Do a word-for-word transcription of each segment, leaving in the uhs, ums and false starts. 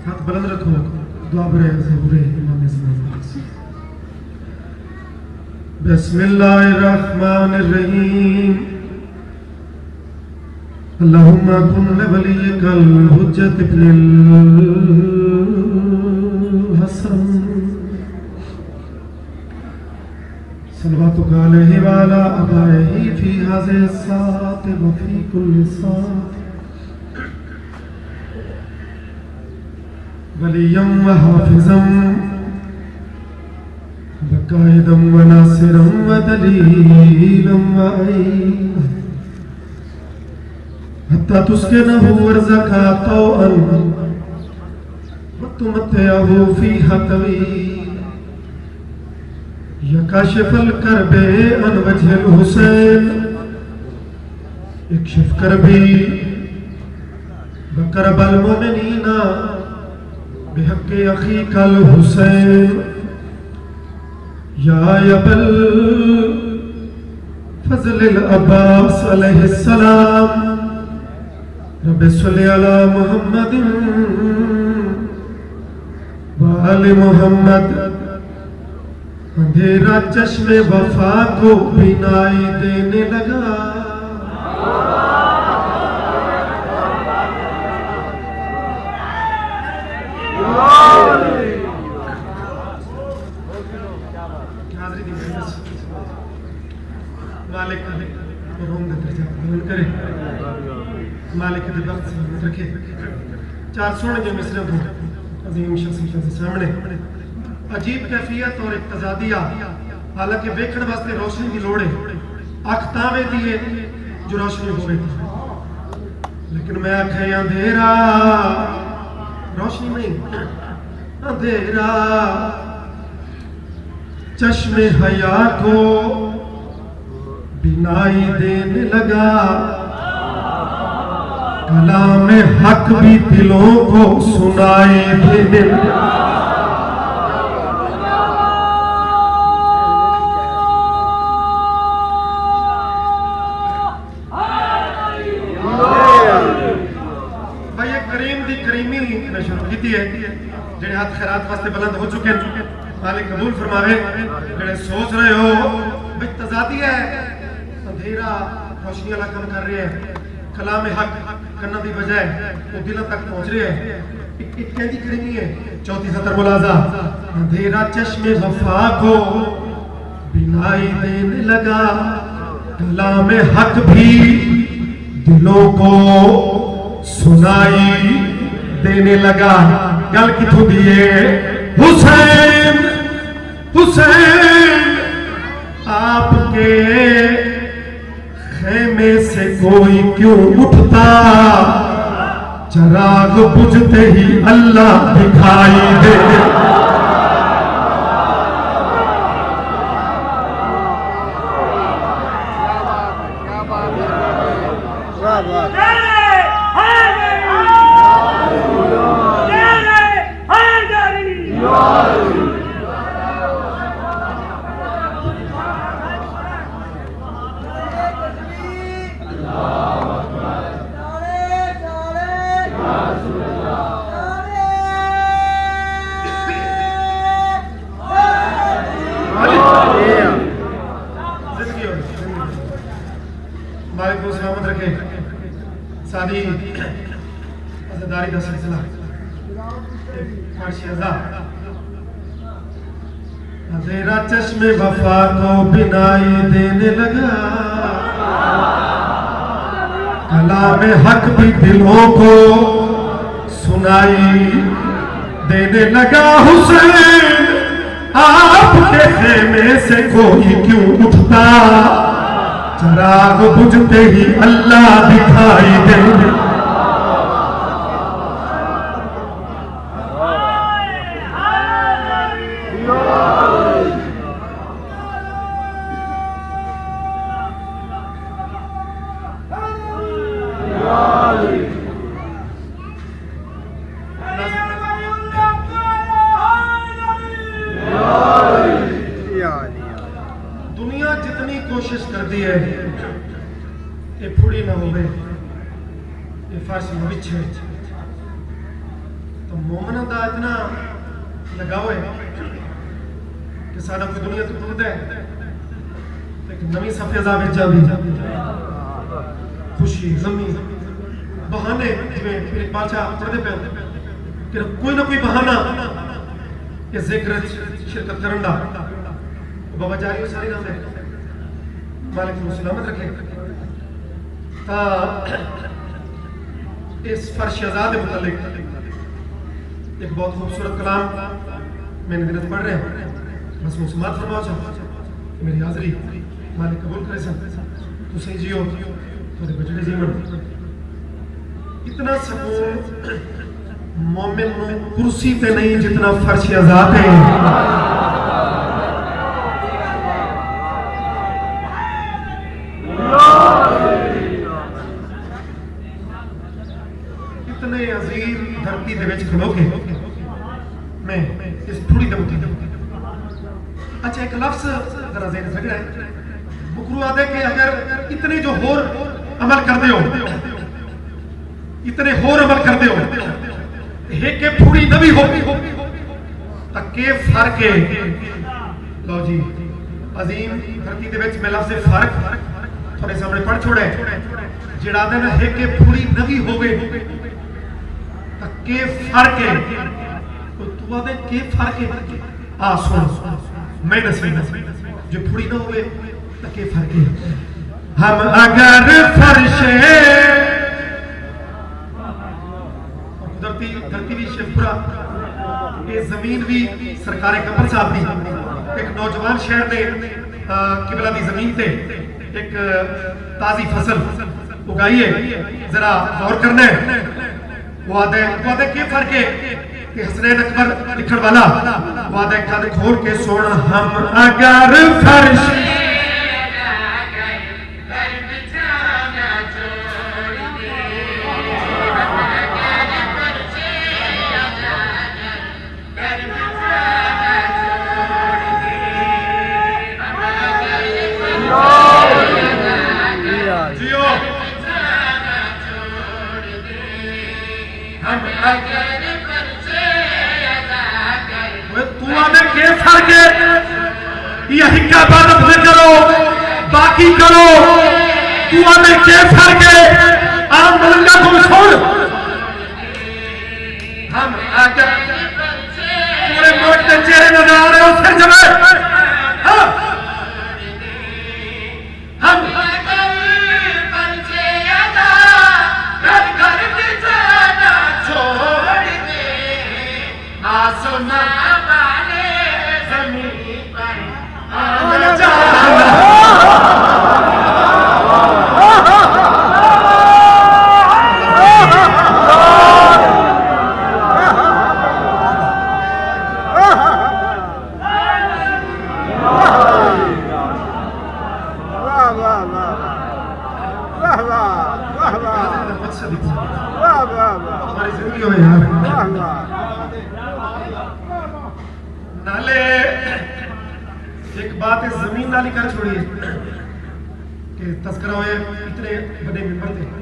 हाथ बुलंद रखो, दुआ बुरे ज़बूरे इमाम ज़माना। बिस्मिल्लाहिर्रहमानिर्रहीम। अल्लाहुम्मा कुन लिवलिय्यिकल हुज्जत इब्निल हसन सल्लल्लाहु अलैहि व अला आबाइही फी हाज़िहि साअत व फी कुल्लि साअत वलिय्यम व हाफ़िज़म व काइदम व नासिरम व दलीलम व अईन हत्ता तुस्किनहु अर्ज़का तौअन व तुमत्तिअहु फ़ीहा तवील या काशिफ़ल कर्बे अन वजहिल हुसैन इक्शिफ कर्बी व करबल मुमिनीना बिहक़्क़ि अख़ीकल हुसैन या अबल फ़ज़लिल अब्बास अलैहिस्सलाम रब्बि सल्लि अला मुहम्मदिन व आलि मुहम्मद। अंधेरा चश्मे वफा को बिनाई देने लगा, मालिक करे मालिक के वक्त से रखे। चार सोने जो मिसरे को अजीम शख्सियत के सामने अजीब कैफियत और एक तजादिया, हालांकि वेखण वास्ते रोशनी की लोड़ है, अख तावे दी है जो रोशनी होवे, लेकिन मैं आखे अंधेरा रोशनी नहीं, अंधेरा चश्मे हया को बिनाई देने लगा, कलाम हक भी दिलों को सुनाई देने लगा। भाई ये करीम दी करीमी ने शुरू की है, जेड़े हाथ खैरात वास्ते बुलंद हो चुके हैं, मालिक कबूल फरमावे। जेड़े सोच रहे हो भाई तजादी है, अंधेरा रोशनी वाला काम कर रहे हैं, कलाम हक करना दी बजाय वो दिलों तक पहुंच रहे हैं। एक कहती करीमी है, चौथी सतर मुलाजा। अंधेरा चश्मे वफा को बिनाई देने लगा, कलाम हक भी दिलों को सुनाई देने लगा। गल किथों दी है? हुसैन हुसैन आपके खेमे से कोई क्यों उठता, चराग बुझते ही अल्लाह दिखाई दे। अज़ादारी का सिलसिला अंधेरा चश्मे वफा को बिनाई देने लगा, कलाम हक भी दिलों को सुनाई देने लगा। हुसैन आपके खेमे से कोई क्यों उठता, चराग बुझते ही अल्लाह दिखाई देने। दुनिया जितनी कोशिश करती है ये फुड़ी ना हो, ये फारसी में बिछे तो मोमना का इतना लगाव है कि सारा कोई दुनिया तो टूटता है एक नवी सफेदा विच जावी खुशी गमी बहाने जिवें फिर बादशाह पढ़ते पे कि कोई ना कोई बहाना ये जिक्र शिरकत करन दा बाबा जारी सारी नाम है मालिक को सलामत रखे ता इस फर्श आजाद के मुतालिक एक बहुत खूबसूरत कलाम मैंने दिन पढ़ रहे हैं बस वो समात फरमाओ चाहो मेरी हाजिरी मालिक कबूल करे सन तो सही जियो तो बचड़े जीवन इतना सुकून मोमिन को कुर्सी पे नहीं जितना फर्श आजाद है इतने अजीम धरती दे विच खलो के मैं इस थोड़ी दम की अच्छा एक लफ्ज जरा ज़हन से लग रहा है बुकरू आदे के अगर इतने जो होर अमल कर दे हो इतने होर अमल कर दे हो हे के पूरी नबी हो तो के फर्क है लो जी अजीम धरती दे विच मैं लफ्ज फर्क थोड़े सामने पढ़ छोड़े जिहड़ा आदे ना हे के पूरी नबी होवे तो के फर्क है तो तू आदे के फर्क है आ सुन मैं नसीब जो पूरी ना हुए तो के फर्क है हम अगर फर्शे धरती धरती भी शिवपुरा ये जमीन भी सरकार कमल साहब दी एक नौजवान शहर दे किबला दी जमीन ते एक ताजी फसल उगाई है जरा गौर करना है वो आदे वो आदे के फर्क है कि हसनैन अकबर लिखण वाला वो आदे कद खोल के सुन हम अगर फर्श इबादत में करो बाकी करो तू हमें के फर्क है आम मलंगा को छोड़ हम आगे पूरे मुल्क के चेहरे नजर आ रहे हो फिर जब हाँ हम नाले एक बात इस जमीन नाली कर छोड़िए कि तस्करा हुए इतने बड़े मिंबर थे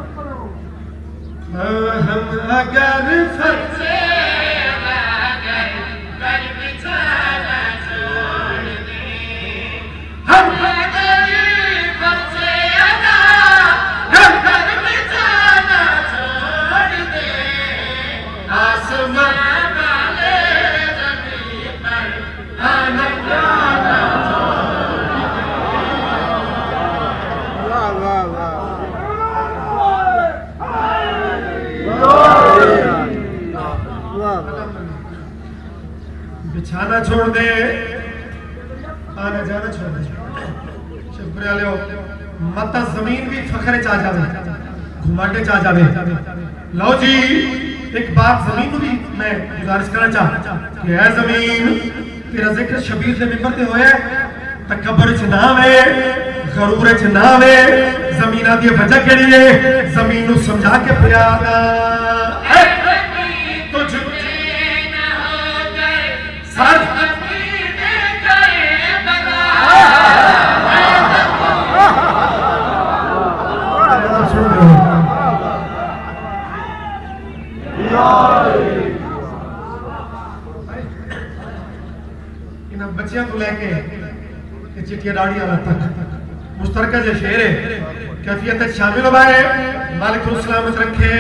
हम अगर फर्शे बिछाना छोड़ दे आना जाना छोड़ दे शुक्रिया लो मत जमीन भी फखरे चा जावे घुमाटे चा जावे लो जी एक बात जमीन को भी मैं गुजारिश करना चाहता कि है जमीन तेरा जिक्र शबीर के मिंबर पे होया तकबर च ना वे गरूर च ना वे जमीना दी वजह केड़ी है जमीन नु समझा के प्यारा Yeah. बच्चियां को लेके चिट्टिया डाड़ियां तक मुश्तरका जो शेर है कैफियत शामिल हुआ है। मालिक सलामत रखे।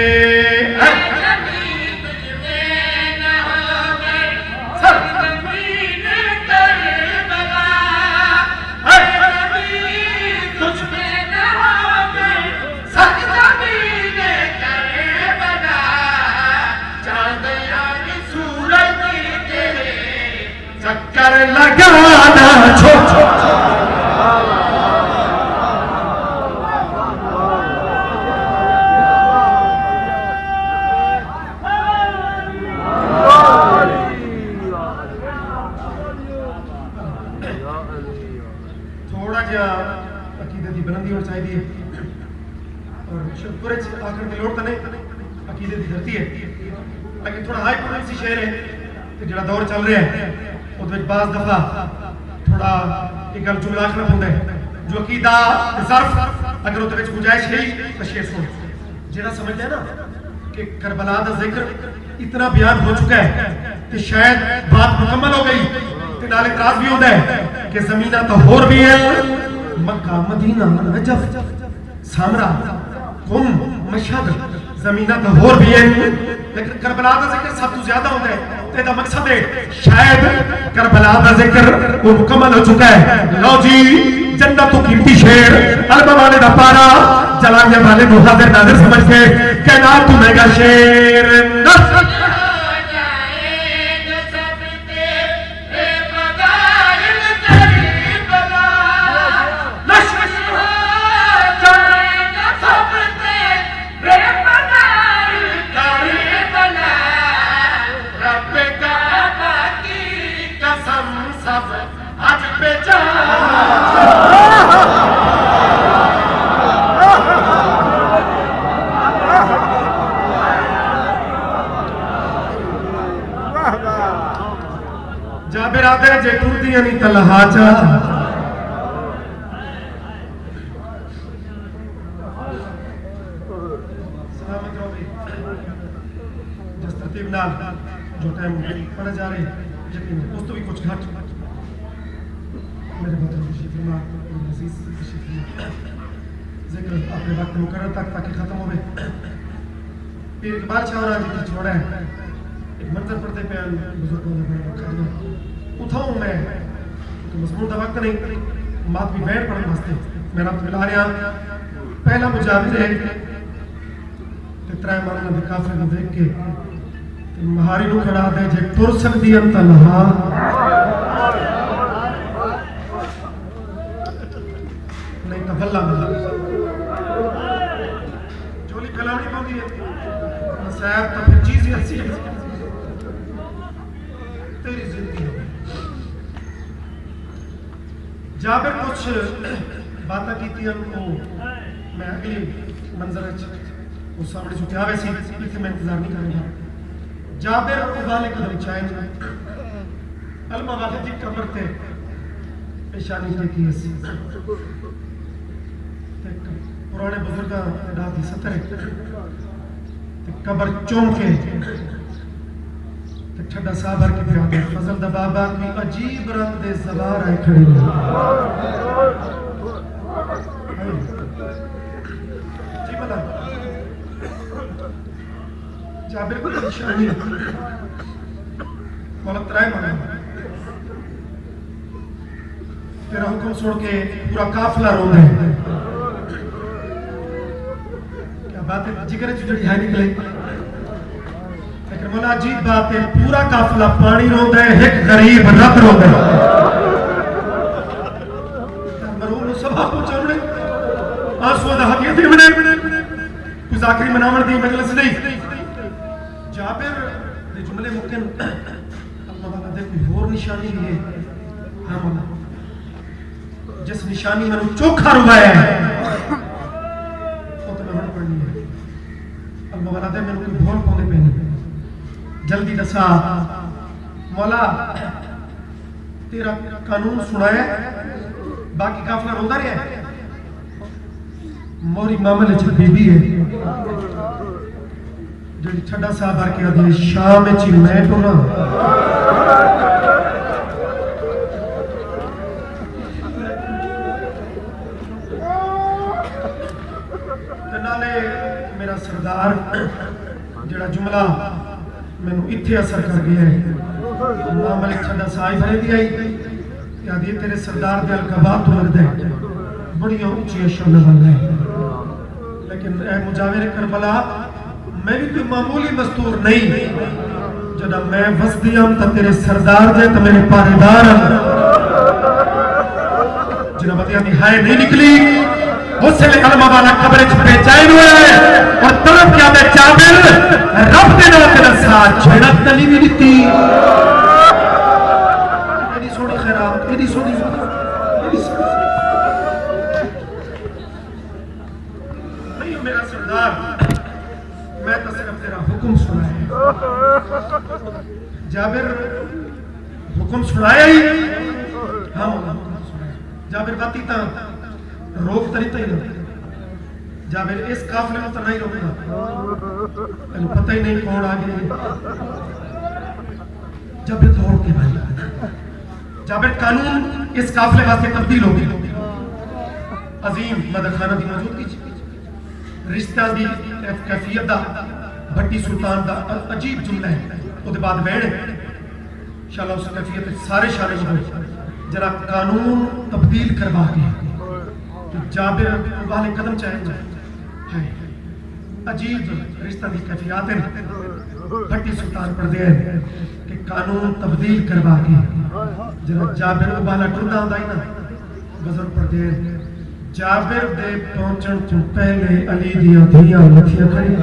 चक्कर लगाना छोड़ थोड़ा जा अकीदे की बुलंदी होनी चाहिए और शुक्र आखिर की लोड़ तो नहीं अकीदे की धरती है लेकिन थोड़ा हाई पोटेंसी शेर है जो दौर चल रहा है बाज दफा थोड़ा एक गल जुमला आखना पौंदा है जो अकीदा ज़र्फ अगर उहदे विच गुंजाइश है तो शेर सुन जेड़ा समझदा है ना कि करबला दा जिक्र इतना बयान हो चुका है कि शायद बात मुकम्मल हो गई ते नाल इतराज भी होंदा है कि ज़मीना तो होर भी है मक्का मदीना नजफ सामरा कुम मशहद ज़मीना तो होर भी है लेकिन करबला दा जिक्र सब तो ज्यादा होता है तेरा मकसद है शायद करबला दा जिक्र वो मुकम्मल हो चुका है। लो जी जन्नत तो कीमती शेर अलमा वाले दा पारा जलाने वाले को हाजिर नाज़िर समझ के कहना तू मेगा शेर जाबिर आते जे टूटियां नहीं तलहाजा सलामत रहो जिस तरतीब नाल जो टाइम पढ़े जा रहे यकीन उस तो भी कुछ घट मेरे बदर खुशी फरमा अजीज खुशी फरमा जिक्र अपने वक्त मुकर्रर तक ताकि खत्म हो पीर इकबाल शाह जी की छोड़ा है एक मंजर पढ़ते पे बुजुर्गों ने बड़ा उठाऊं मैं तो मजमून का वक्त नहीं मात भी बैठ पढ़ने वास्ते मेरा मिला रहा पहला मुजाविर है ते त्रै मारना दे काफिले को देख के ते महारी नु खड़ा दे जे टुर सकदी अन तन्हा नहीं तो वल्ला चोली फैलानी पौंदी है साहब तो फिर चीज ही अच्छी है तेरी जिंदगी जाबिर कुछ बातें की थी हमको मैं अगली मंजर उस सामने जो क्या वैसी इसे मैं इंतजार नहीं करूंगा। जाबिर वाले कदम चाहे अलमा वाले जी कब्र थे पेशानी की थी ऐसी पुराने बुजुर्ग रात ही सतर कब्र चूम के ठंडा साबर की प्यादे फजल दा बाबा की अजीब रंग दे सवार आए खड़ी जी बता जाबिर को निशानी मौला तराय माना तेरा हुक्म सुन के पूरा काफिला रोंदा है क्या बात है जिगर च जड़ी है निकले मौला अजीब बात है पूरा काफिला पानी रोंदा है एक गरीब रब रोंदा है मरूम नु सभा पहुंचाउने आंसू दा हकीकत बने कुछ आखिरी मनावण दी मजलिस नहीं जाबिर दे जुमले मुमकिन अल्लाह वाला दे कोई और निशानी भी है हां मौला जिस निशानी मैंने चोखा रुवाया है वो तो मैं पढ़नी है अल्लाह वाला दे मैंने कोई भूल पाउंदे पे नहीं जल्दी दसा मौला तेरा कानून सुनाया बाकी काफिला रोंदा रहा मोरी मामले च बीबी है जड़ी ठंडा साहब आके आदि शाम च मैं टुरा ते नाले मेरा सरदार जड़ा जुमला मैनू इत्थे असर कर गया है मां मलिक छड़ा साई फरे दी आई याद ये तेरे सरदार दे अलकबा तो लगदा है बड़ियां ऊंची शान वाला है लेकिन ए मुजाविर करबला मैं भी कोई मामूली मस्तूर नहीं जदा मैं वसदी हम तो तेरे सरदार जे तो मेरे पारेदार जिन्हें बतिया निहाय नहीं निकली उससे अलमा वाला कब्र च बेचैन हुए और तरफ क्या दे जाबिर रब दे नाम तेरा साथ झड़क तली भी दी एडी सोनी खैरात एडी सोनी नहीं मेरा सरदार मैं तो सिर्फ तेरा हुक्म सुना है जाबिर हुक्म सुनाया ही हाँ जाबिर बाती ता रोक तरी तई ना जाबिर इस काफिले में तो नहीं रोकना मैंने पता ही नहीं कौन आ गया जाबिर दौड़ के भाई जाबिर कानून इस काफिले वास्ते तब्दील हो गया अजीम मदखाना की मौजूदगी रिश्ता की कैफियत का भट्टी सुल्तान का अजीब जुमला है उसके बाद बैठ शाला उस कैफियत सारे शाले हो जरा कानून तब्दील करवा के जाबिर वाले कदम चाहे है अजीब रिश्ता की कैफियत है भट्टी सुल्तान पढ़ते हैं कि कानून तब्दील करवा के जरा जाबिर वाला टुरना होता है ना गजल पढ़ते हैं जाबिर दे पहुंचण तो पहले अली दियां धियां लथियां खड़ी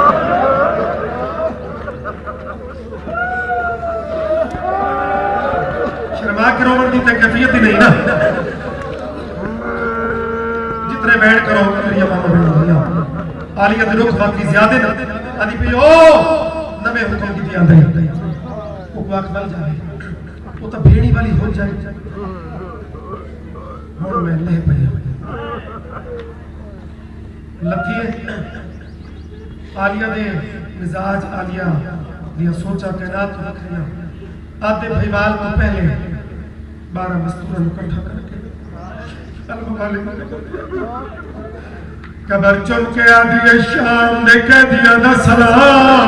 शर्मा के रोवन की तो कैफियत ही नहीं ना जितने बैठ करो तेरी मामा बहन आलिया दे रुख बाकी ज्यादा ना आदि पे ओ नवे हुक्म की दिया दे वो वाक बल जाए वो तो भेड़ी वाली हो जाए हुन मैं ले पई लथिए आलिया दे मिजाज आलिया दिया सोचा तैनात रखिया आधे भाईवाल तो पहले बारह मस्तूरों को इकट्ठा करके कबर चुन के आदि शाम दे कह दिया ना सलाम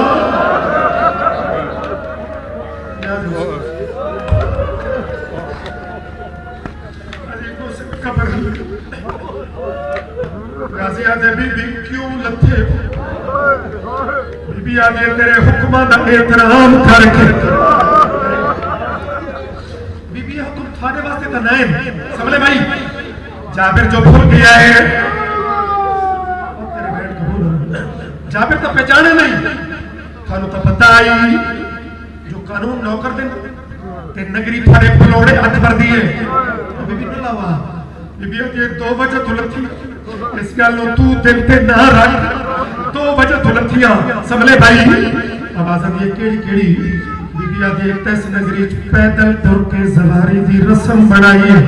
कबर गाजी आदे बीबी क्यों लथे बीबी आदे तेरे हुक्मा दा एहतराम करके बीबी हुक्म थाने वास्ते तो नहीं समझे भाई जाबिर जो भूल गया है तेरे बैठ कबूल जाबिर तो पहचाने नहीं थानू तो पता आई जो कानून नौकर दे ते नगरी थारे पलोड़े हथ भर दिए बीबी ने लावा बीबी आदे दो बजे तो लथी इस गल तू दिल ते ना रख दो बजे तो लथियां समले भाई आवाज दी केड़ी केड़ी बीबी आदि एक तस नगरी पैदल तुर के सवारी दी रस्म बनाई है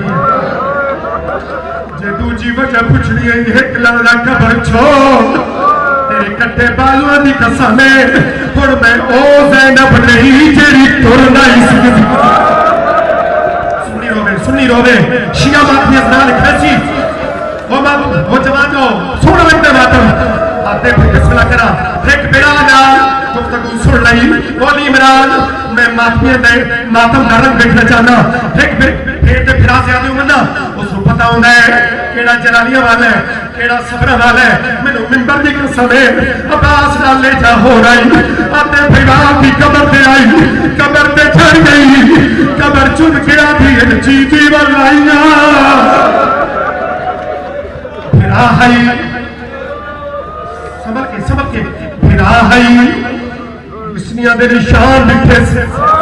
जे दूजी वजह पुछनी है एक लाला कबर छोड़ तेरे कट्टे बालुआ दी कसम है हुण मैं ओ ज़ैनब नहीं जेड़ी तुर नहीं सकदी सुनी रोवे सुनी रोवे शिया माफी नाल खैची वो मां वो जवानो सुन लगते मातम आते फैसला करा एक बेड़ा ना गुफ्तगू सुन लई बोली इमरान मैं माफिया दे मातम करन देखना चाहना एक फिर फिर ते फिरा से आदमी बंदा उसको पता होना है केड़ा जलालिया वाला है केड़ा सब्र वाला है मैनू मिंबर दी कसम है अब्बास नाल ले जा हो रही आते परिवार की कब्र पे आई कब्र पे चढ़ गई कब्र चुन के आधी जीती वालाइया फिरा है संभल के संभल के फिरा है इसनिया दे निशान दिखे से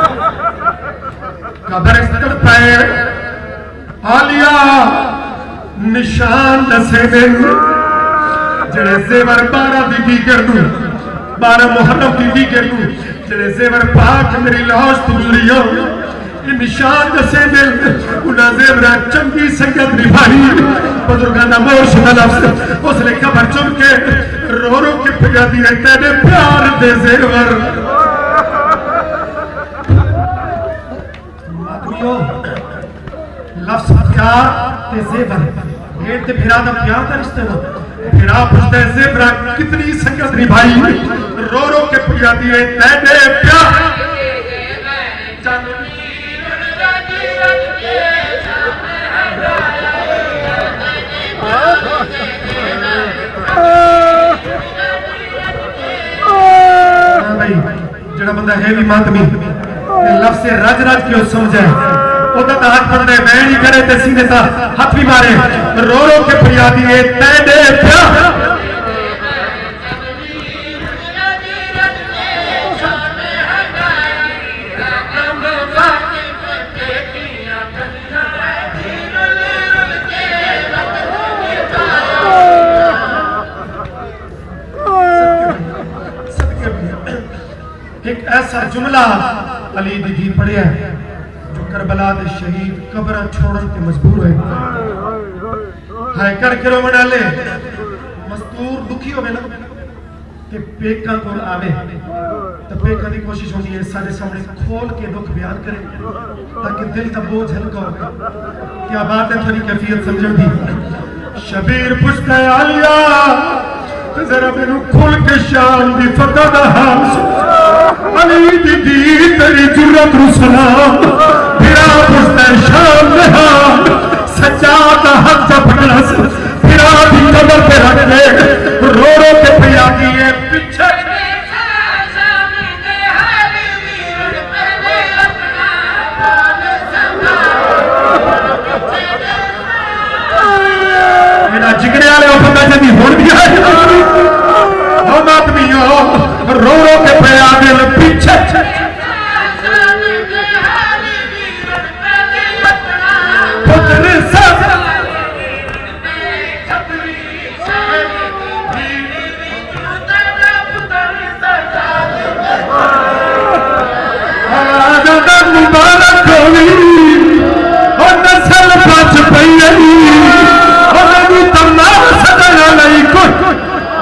कब्र इस्तर पे आलिया निशान दसे दिन जड़े जेवर बारह दी दीगर नू बारह मुहर्रम दी दीगर नू जड़े जेवर पाक मेरी लाश तुलियो ये निशान दसे दिल उना जेवरा चंगी संगत निभाई बुजुर्गां दा मोर शुदा लफ्ज़ उसने कबर चुम के रो रो के पिया दिए तेरे प्यार दे जेवर मातमियो लफ्ज़ प्यार ते जेवर भेड़ ते फिरा दा प्यार दा रिश्ता ना फिर आप उसने ज़ेबरा कितनी संगत निभाई, रो रो के पुजाती है तेरे प्यार भाई जड़ा बंदा है भी मातमी लफ्ज़ रज रज क्यों समझे ओदा ता हाथ पड़ने मैं नहीं करे ते सीने ता हाथ भी मारे रो रो के फरियादी है तेरे प्यार एक ऐसा जुमला अली दी धी पढ़िया जो करबला दे शहीद कब्र छोड़न के मजबूर हुए हाय कर करो बना ले मजदूर दुखी होवे ना ते पेका कोल आवे तो पेका दी कोशिश होती है सारे सामने खोल के दुख बयान करे ताकि दिल का बोझ हल्का हो। क्या बात है, थोड़ी कैफियत समझण दी। शबीर पुछता है आलिया जरा मेनू खुल के शाम दी फतह दा हाल अली दीदी तेरी जुर्रत नु सलाम फिरा पुछता है शाम दे हाल सच्चा दा हक पकड़ा फिरा दी कबर पे रख दे रो रो के फरियादी है पीछे मेरा जिगरे वाले पता जल्दी होड़ दिया हम आदमी हो रो रो के फरियादी है पीछे पुत्र सब मुबारक होगी और नस्ल बच पई और तमाम सदना नहीं कुछ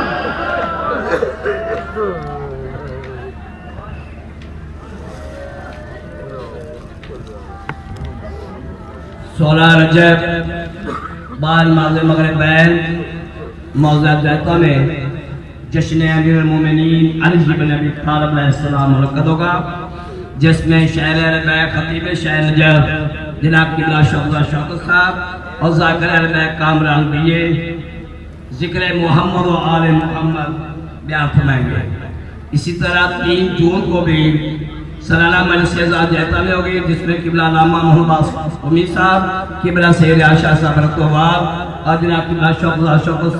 सोलह रजब बाल माज़े मगरिब बैन मौज़ा ज़ैता में जश्न अमीरुल मोमिनीन अली इब्न अबी तालिब अलैहिस्सलाम मुनक़्क़द होगा, जिसमें शायर अरबैक खतीब शायर नजफ जनाब किबला शौकत शौकत साहब और ज़ाकिर अरबैक कामरान बिये ज़िक्र मोहम्मद व आले मोहम्मद बयान फरमाएंगे। इसी तरह तीन जून को भी सालाना मजलिस ज़ैता में होगी, जिसमें किबला अल्लामा मोहम्मद उमी साहब किबला सैयद आशा साहब और जनाब किबला शौकत शौकत